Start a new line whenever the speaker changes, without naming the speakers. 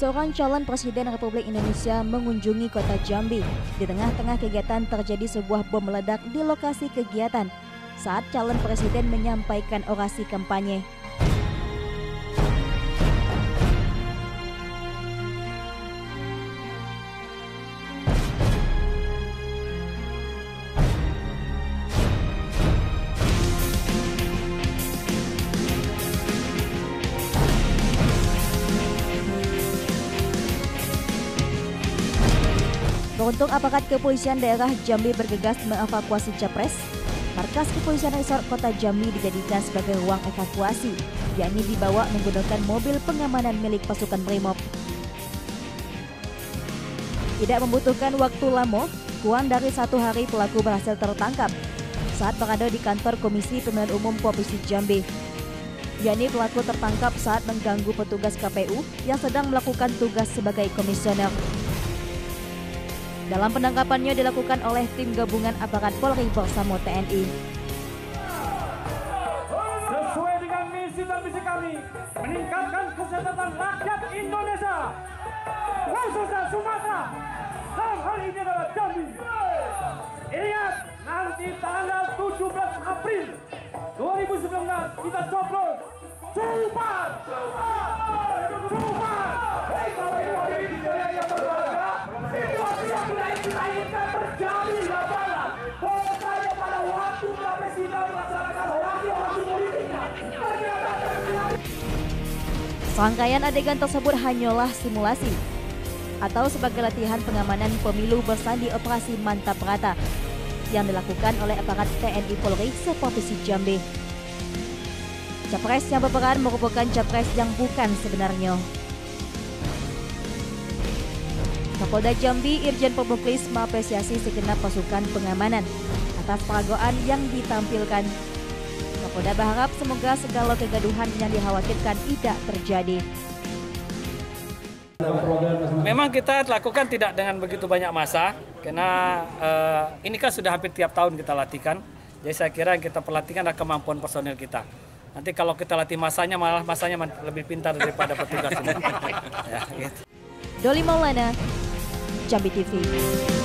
Seorang calon Presiden Republik Indonesia mengunjungi kota Jambi. Di tengah-tengah kegiatan terjadi sebuah bom meledak di lokasi kegiatan saat calon presiden menyampaikan orasi kampanye. Beruntung aparat kepolisian daerah Jambi bergegas mengevakuasi Capres. Markas Kepolisian Resort Kota Jambi dijadikan sebagai ruang evakuasi, yakni dibawa menggunakan mobil pengamanan milik pasukan Brimob. Tidak membutuhkan waktu lama, kurang dari 1 hari pelaku berhasil tertangkap saat berada di kantor Komisi Pemilihan Umum Provinsi Jambi. Yakni pelaku tertangkap saat mengganggu petugas KPU yang sedang melakukan tugas sebagai komisioner. Dalam penangkapannya dilakukan oleh tim gabungan aparat Polri bersama TNI.
Sesuai dengan misi dan visi kami, meningkatkan kesejahteraan rakyat Indonesia, khususnya Sumatera, dalam hal ini adalah Jambi. Ingat, nanti tanggal 17 April 2019 kita coblos Sumat.
Serangkaian adegan tersebut hanyalah simulasi atau sebagai latihan pengamanan pemilu bersandi operasi Mantap Rata yang dilakukan oleh aparat TNI Polri se-Provinsi Jambi. Capres yang berperan merupakan capres yang bukan sebenarnya. Kapolda Jambi Irjen Pemuklis mengapresiasi segenap pasukan pengamanan atas peragaan yang ditampilkan. Kapolda berharap semoga segala kegaduhan yang dikhawatirkan tidak terjadi.
Memang kita lakukan tidak dengan begitu banyak massa, karena ini kan sudah hampir tiap tahun kita latihkan. Jadi saya kira yang kita perlatihkan adalah kemampuan personil kita. Nanti kalau kita latih massanya, malah massanya lebih pintar daripada petugas ini. Ya, gitu.
Doli Maulana, Jambi TV.